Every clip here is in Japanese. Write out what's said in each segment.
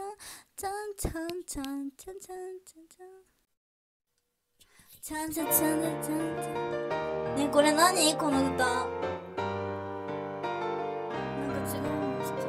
ちゃんちゃんちゃんちゃんちゃんちゃんちゃんちゃんちゃんちゃんちゃんちゃんちゃん。ねえこれ何この歌、なんか違うのしちゃった。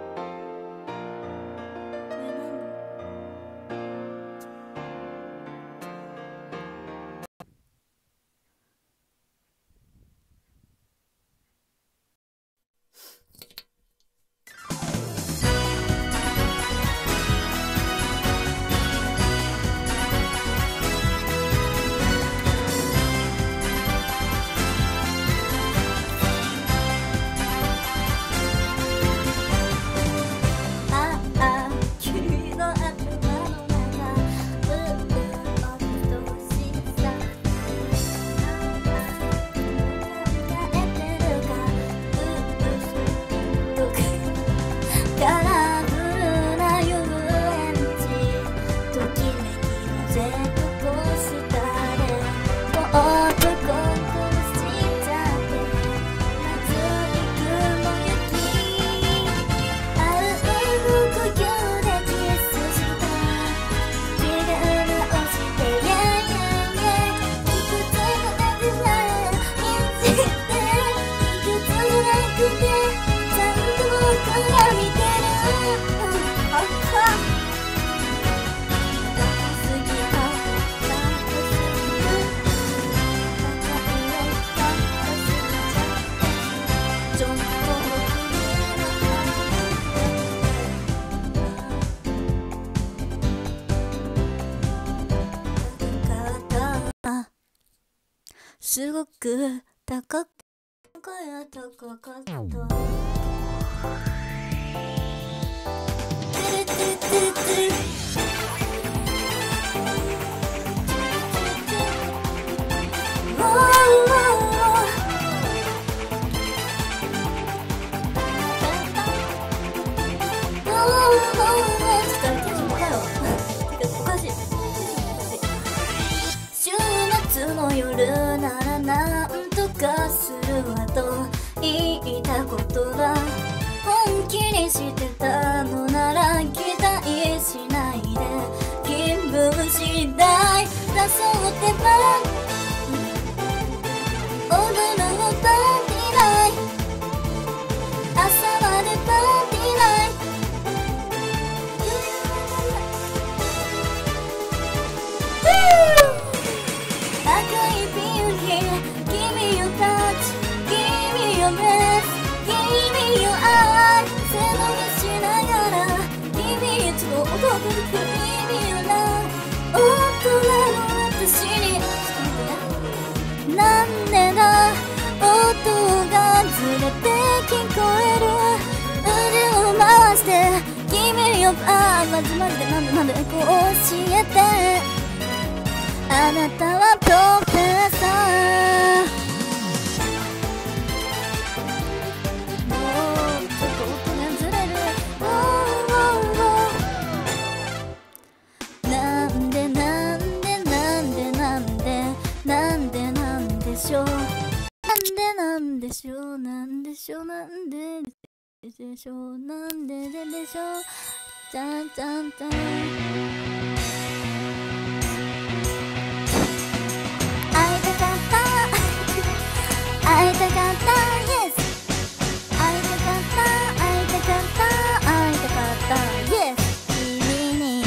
すごく高く高かった。週末の夜ならなんとかするわと言いたことが、本気にしてたのなら期待しないで気分次第だそうってば踊るをパーティーライ朝までパーティーライ赤いビューティー君よタッチ君よブレス君よ愛背伸びしながら君へちょっと音をくる君よな大人の私になんでだ音がずれて聞こえる腕を回して君よマジでなんでこう教えてあなたはプロフェッサー。もうちょっと音がずれる。なんでなんでなんでなんでなんでなんでしょうなんでなんでしょうなんでしょうなんででしょうなんでででしょうちゃんちゃんちゃん会いたかった Yes 会いたかった会いたかった会いたかった Yes 君に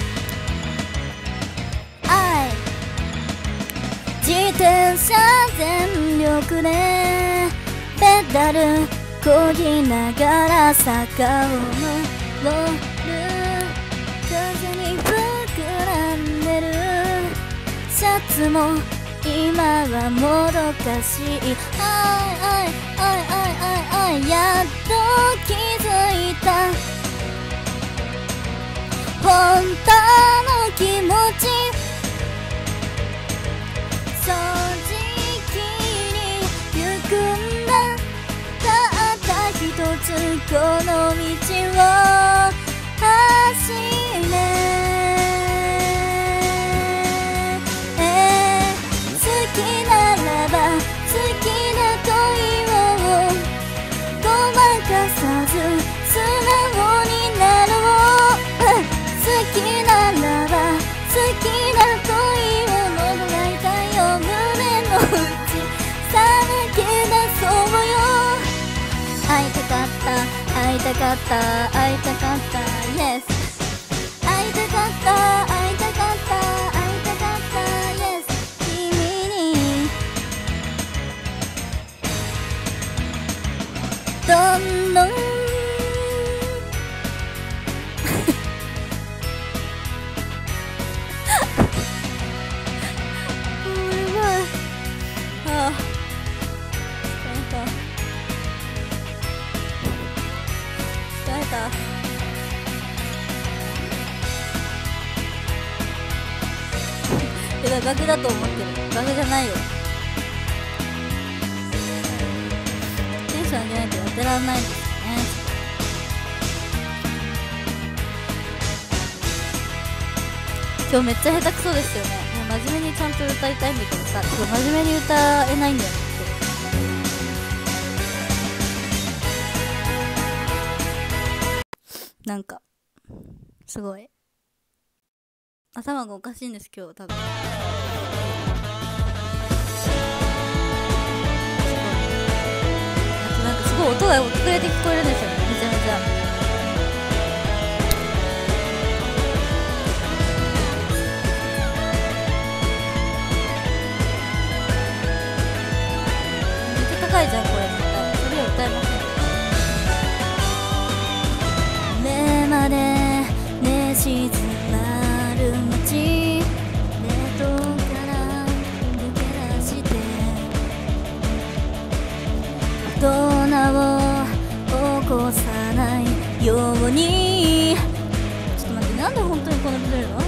愛自転車全力でペダル漕ぎながら坂を登る風に膨らんでるシャツも今はもどかしいやっと気づいた本当の気持ち正直に行くんだたった一つこの道を走れ好きならば好きな恋をごまかさず素直になろうたかった会いたかった Yes 会いたかった会いたかった会いたかった Yes 君にどんどんバグだと思ってる。バグじゃないよ。テンション上げないとやってらんないんですよね。今日めっちゃ下手くそですよね。もう真面目にちゃんと歌いたいんだけどさ、今日真面目に歌えないんだよね。なんかすごい頭がおかしいんです今日多分。なんかすごい音が遅れて聞こえるんですよね、めちゃめちゃ。めっちゃ高いじゃんこれ絶対。それは歌えません。目まで寝静まる街、ベッドから抜け出して大人を起こさないように。ちょっと待って、なんで本当にこのずれるの？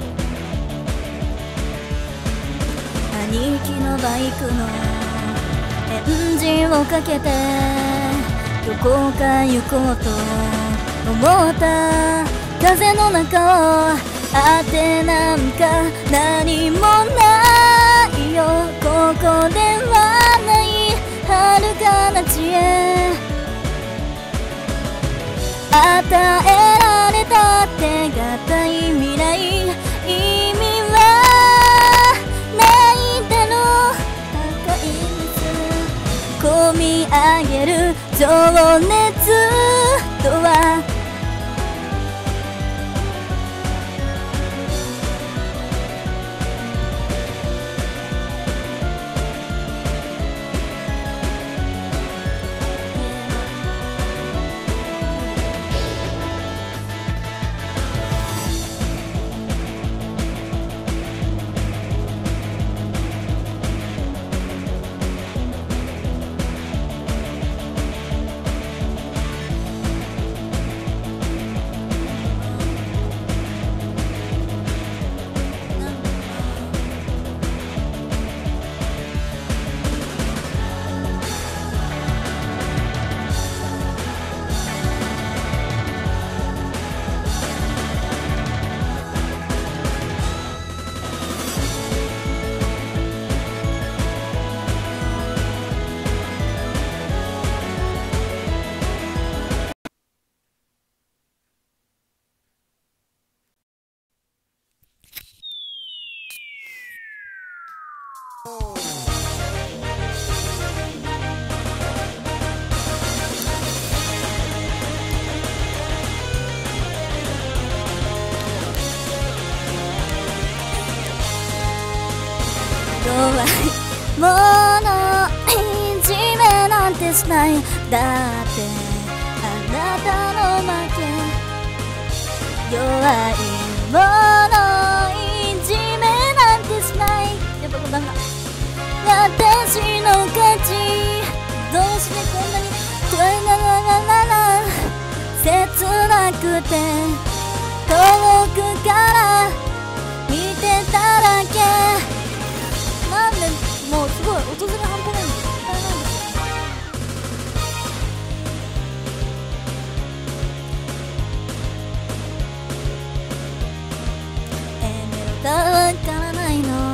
兄貴のバイクのエンジンをかけてどこか行こうと思った。風の中を当てなんか何もないよ。ここではない遥かな地へ与えられた手堅い未来、意味はないだろう。高い熱込み上げる情熱とは弱いものいじめなんてしない。だってあなたの負け。弱いものいじめなんてしない。やっぱこんな私の勝ち。どうしてこんなに切なくて遠くから見てただけ。なんでもうすごい音ずれ半端ないんですよ。大変なんですよ。メロがわからないの。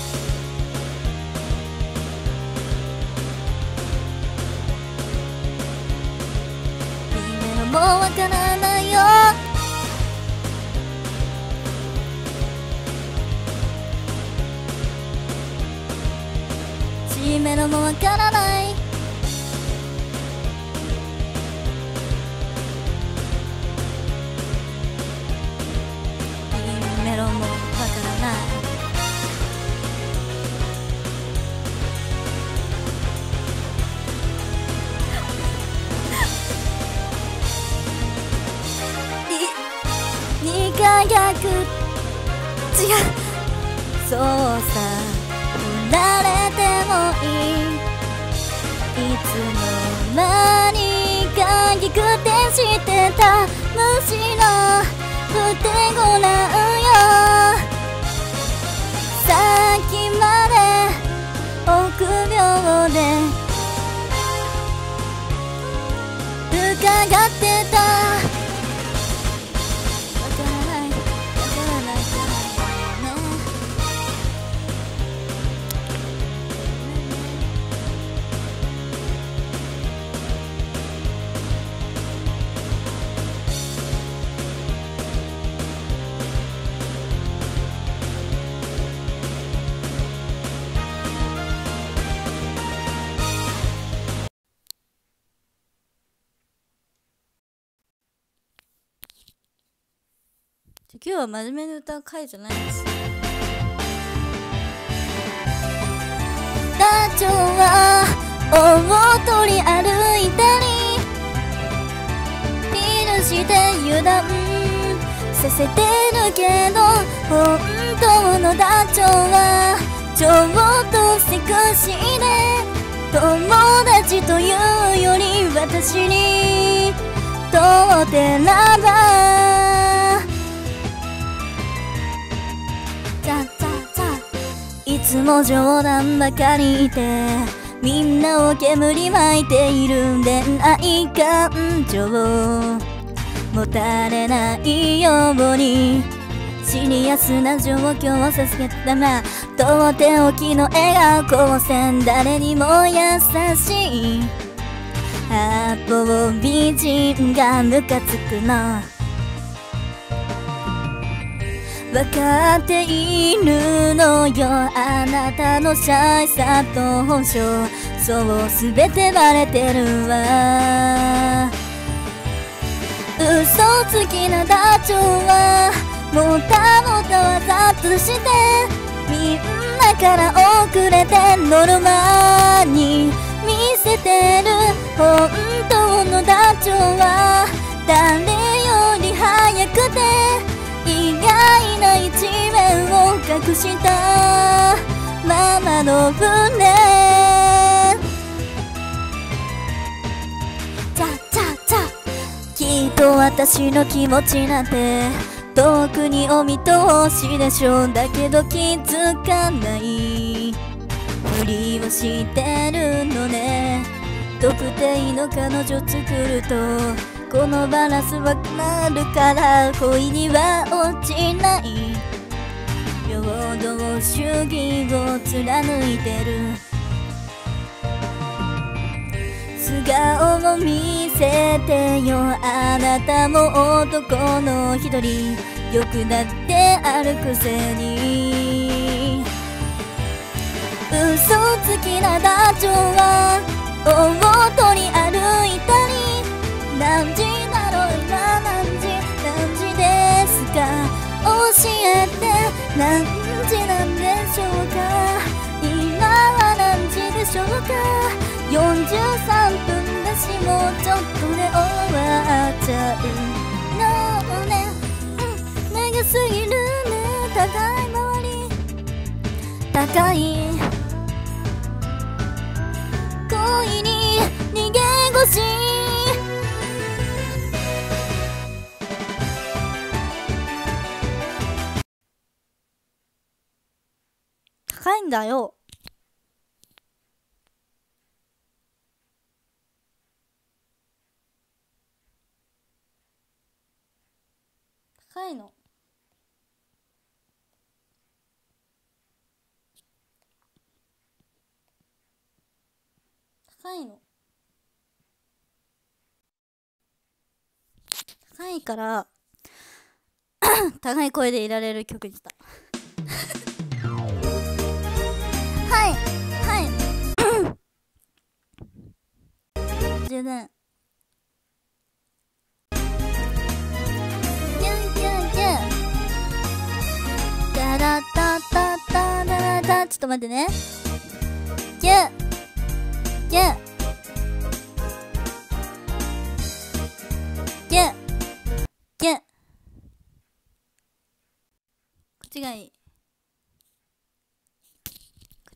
もうわからないよ。Cメロもわからない。 く違うそうさ振られてもいいいつの間にか逆転してたむしろ振ってごらんよさっきまで臆病で伺ってたわからないからね今日は真面目に歌う回じゃないですダチョウは大通り歩いたりビルして油断させてるけど本当のダチョウはちょっとセクシーで友達というより私にとってならいつも冗談ばかり言ってみんなを煙巻いている恋愛感情持たれないようにシリアスな状況をさせたまとっておきの笑顔光線誰にも優しい八方美人がムカつくのわかっているのよあなたのシャイさと本性そうすべてバレてるわ嘘つきなダチョウはもたもたわざとしてみんなから遅れてノルマに見せてる本当のダチョウは誰より早くて意外な一面を隠したままの船チャチャチャきっと私の気持ちなんて遠くにお見通しでしょうだけど気づかないふりをしてるのね特定の彼女作るとこのバランスはなるから恋には落ちない平等主義を貫いてる素顔を見せてよあなたも男の一人よくなってあるくせに嘘つきなダチョウは大通り歩いたり何時だろう今何時ですか教えて何時なんでしょうか今は何時でしょうか43分だしもうちょっとで終わっちゃうのね長すぎるね高い周り高い恋に逃げ腰高いんだよ高いの高いの高いから高い声でいられる曲でしたはいはい充電キュンキュンキュンタラタタタラタちょっと待ってねキュンキュンキュンキュン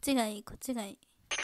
ちがいい、こっちがいい。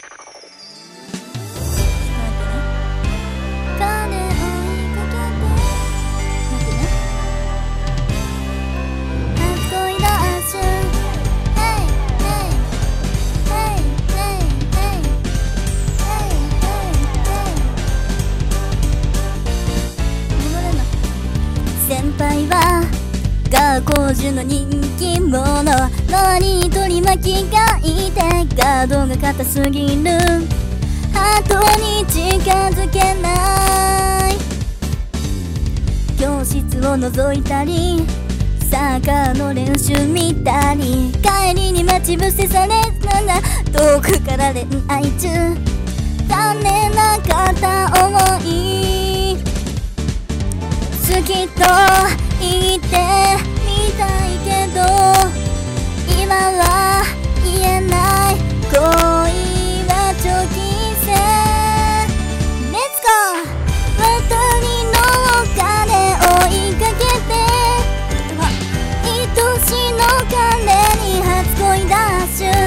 先輩は学校中の人気者、周りに取り巻きがいてガードが硬すぎる、ハートに近づけない。教室を覗いたりサッカーの練習見たり、帰りに待ち伏せされたら遠くから恋愛中、残念な片思い、好きと言ってみたいけど今は言えない、恋は長期戦。 Let's go 渡りの鐘追いかけて、愛しの彼に初恋ダッシュ、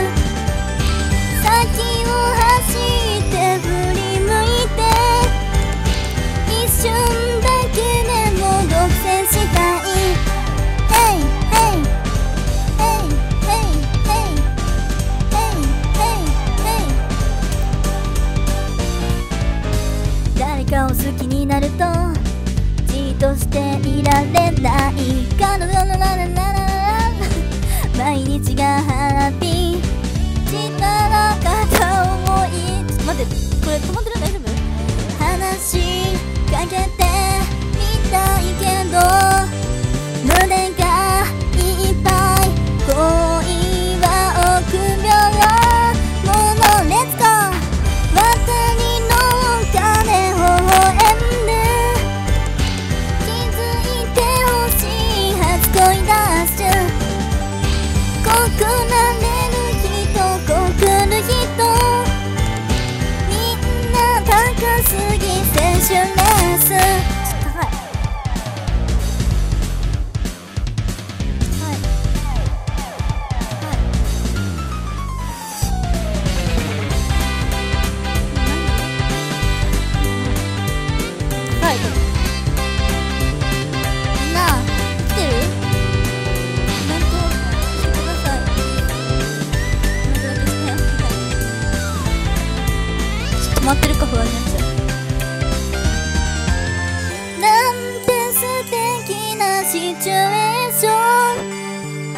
先を走って振り向いて一瞬だけでも独占したい。 Hey hey hey hey hey hey hey hey、 誰かを好きになるとじっとしていられない、彼女のララララ毎日がハッピー、力片思い。ちょっと待って、これ止まってる？大丈夫？話しかけてみたいけど胸がいっぱい、恋は臆病もの。 Let's go 渡りの鐘微笑んで気づいてほしい、初恋ダッシュ、告られる人告る人、みんな高すぎ選手レース。高い。はいはい、みんな来てる？コメントしてください。コメントだけして。ちょっと止まってるか不安になっちゃう。なんて素敵なシチュエーション、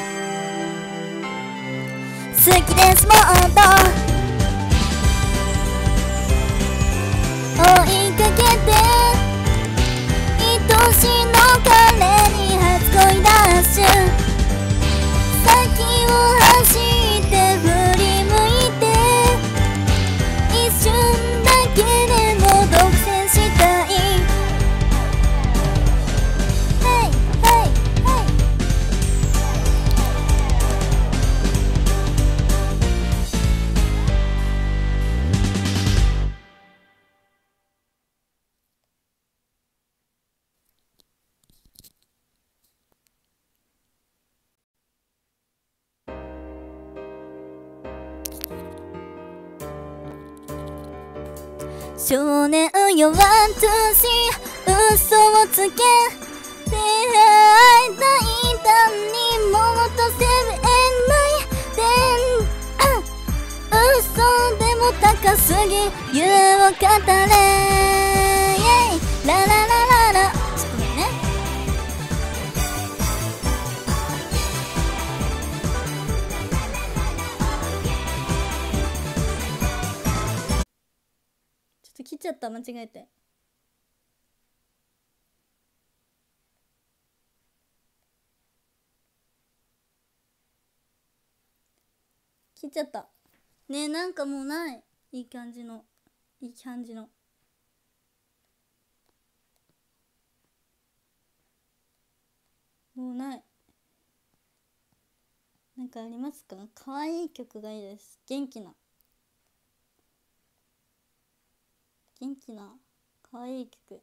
好きですもっと追いかけて愛しの彼に初恋ダッシュ、先を走って振り向いて一瞬だけでも独占したい。 Hey hey hey、 少年よワンツーシー嘘をつけ、出会いたいたにもっと責めないで、嘘でも高すぎ夢を語れ、ラララララ。ちょっと待ってね。ちょっと切っちゃった、間違えて。切っちゃったね。え、なんかもうない。いい感じのもうない。なんかありますか？可愛い曲がいいです。元気な可愛い曲。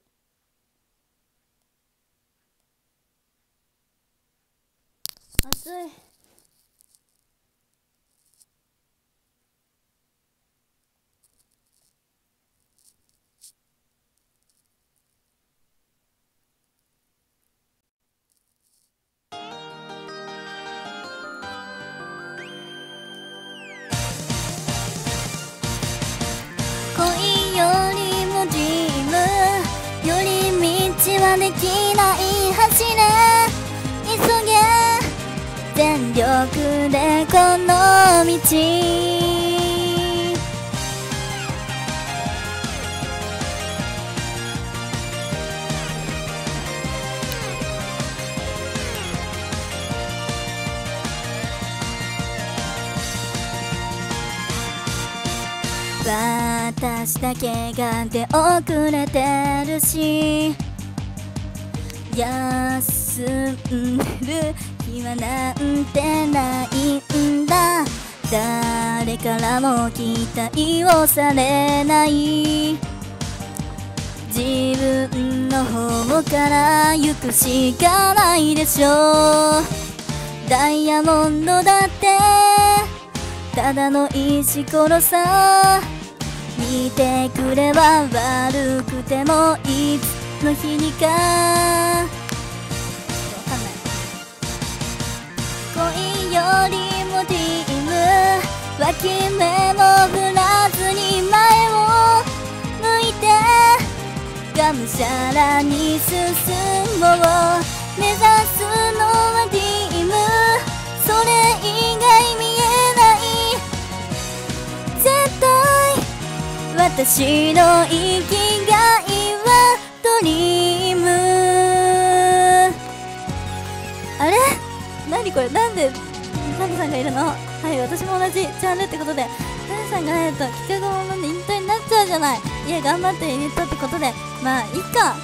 暑い。 できない走れ急げ全力でこの道私だけが出遅れてるし休んでる暇なんてないんだ誰からも期待をされない自分の方から行くしかないでしょうダイヤモンドだってただの石ころさ見てくれば悪くてもいつの日にかわかんない恋よりもティーム脇目も振らずに前を向いてがむしゃらに進もう目指すのはティームそれ以外見えない絶対私の生きがいはドリームあれ何これなんでタミさんがいるのはい私も同じジャンルってことでタミさんが入ると企画もので引退になっちゃうじゃないいや頑張って入れたってことでまあいいか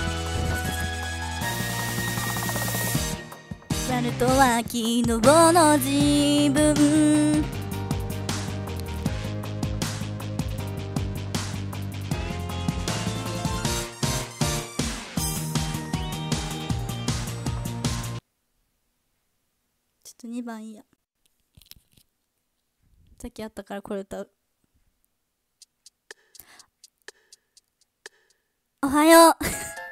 猿とは昨日の自分ちょっと2番いいやさっきあったからこれ歌うおはよう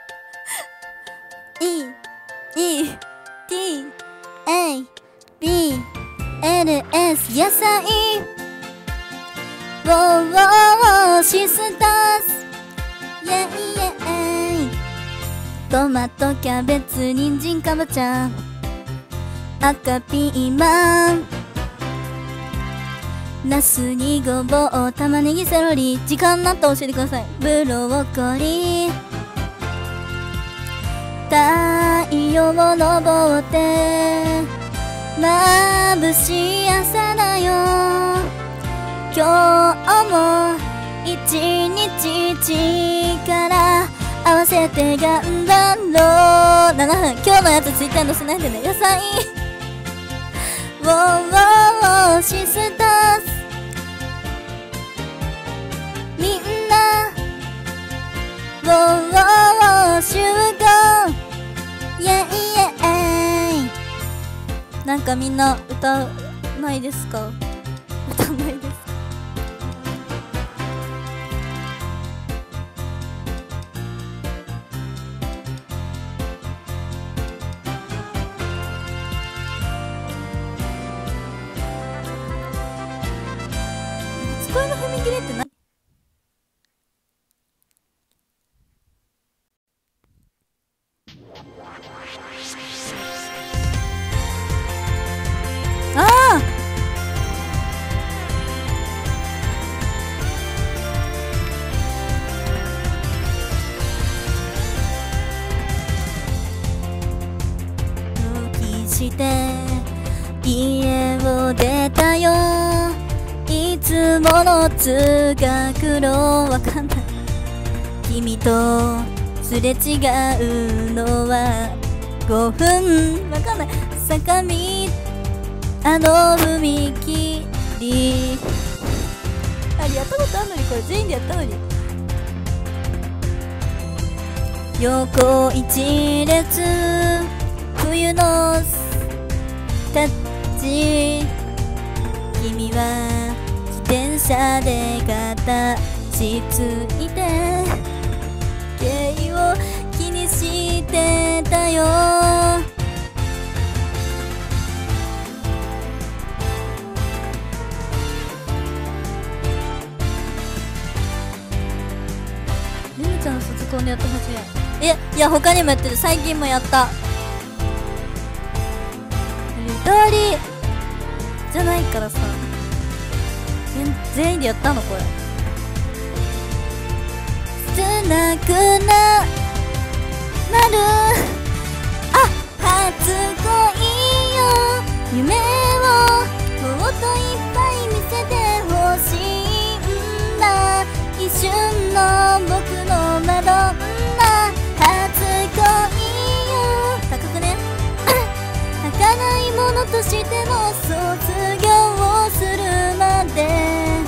E T A B L S 野菜ウォーウォーシスタスイェイイェイトマトキャベツ人参かぼちゃ赤ピーマンナスにごぼう玉ねぎセロリ時間になったら教えてくださいブロッコリー太陽を昇って眩しい朝だよ今日も一日力合わせて頑張ろう7分今日のやつツイッターに載せないでね野菜ウォーウォーウォーシスタスみんなウォーウォーウォー集合イェイイェイなんかみんな歌うないですか歌うないですか初恋の踏切って何ああ復帰して家を出たよいつもの通学路わかんない君とすれ違うのは5分わかんない坂道あの踏切あれやったことあんのにこれ全員でやったのに横一列冬のタッチ君は自転車で片しついて景を気にしてたよルミちゃんの卒コンでやってほしいいや他にもやってる。最近もやった。ゆとりじゃないからさ、全員でやったのこれ。少なくなる初恋よ、夢をもっといっぱい見せてほしいんだ。一瞬の僕のマドンナ、初恋よ。高くね儚いものとしても卒業するまで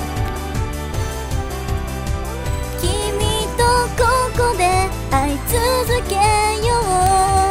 君とここで会い続けよう。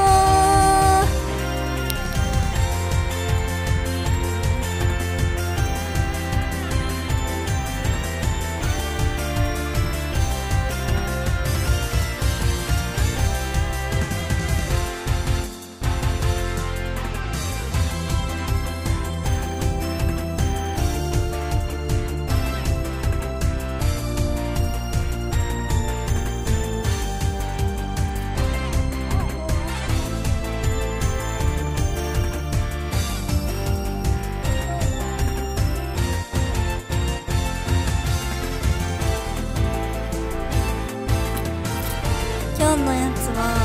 今日のやつは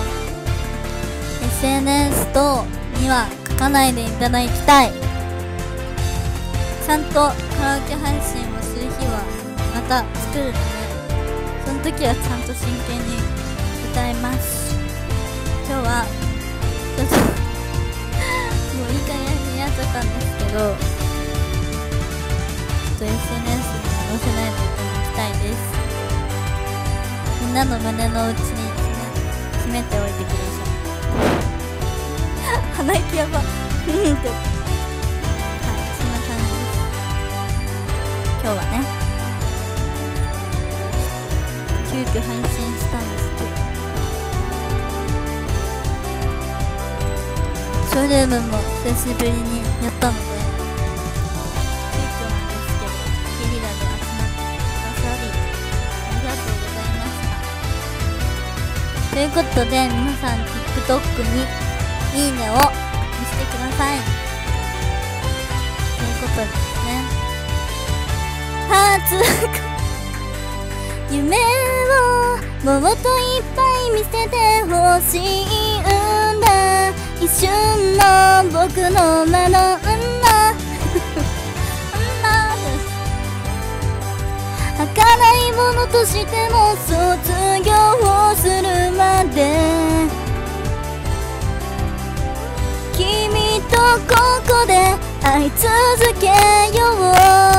SNS 等には書かないでいただきたい。ちゃんとカラオケ配信をする日はまた作るので、その時はちゃんと真剣に歌います。今日はちょっともういい加減にやっちゃったんですけど、ちょっと SNS には載せないでいただきたいです。みんなの胸の内に決めておいてください鼻息やばってはい、そんな感じです。今日はね急遽配信したんですけど、ショールームも久しぶりにやったので急遽なんですけどゲリラで集まってくださりありがとうございました。ということで皆さん TikTok にいいねを押してください。ということですね。初夢をもっといっぱい見せてほしいんだ。一瞬の僕の目の儚いものとしても卒業するまで君とここで会い続けよう。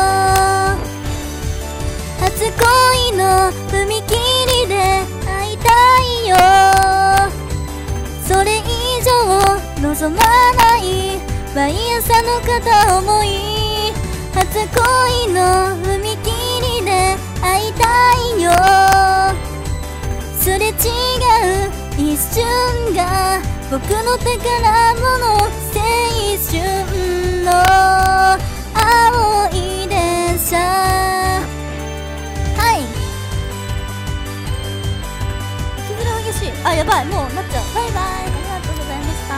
初恋の踏切で会いたいよ。それ以上望まない毎朝の片思い。初恋の踏切で会いたいよ。すれ違う一瞬が僕の宝物。青春の青い電車。はい、息づら激しい。あ、やばい、もうなっちゃう。バイバイ、ありがとうございました。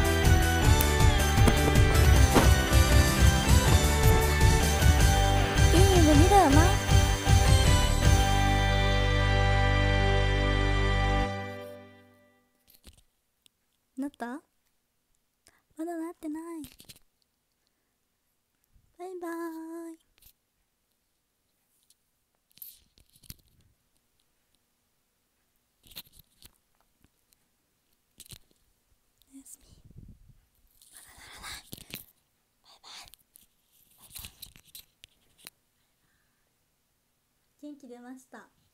いい夢だよな。なった？まだなってない。バイバーイ。おやすみ。まだならない。バイバイ。バイバイ。元気出ました。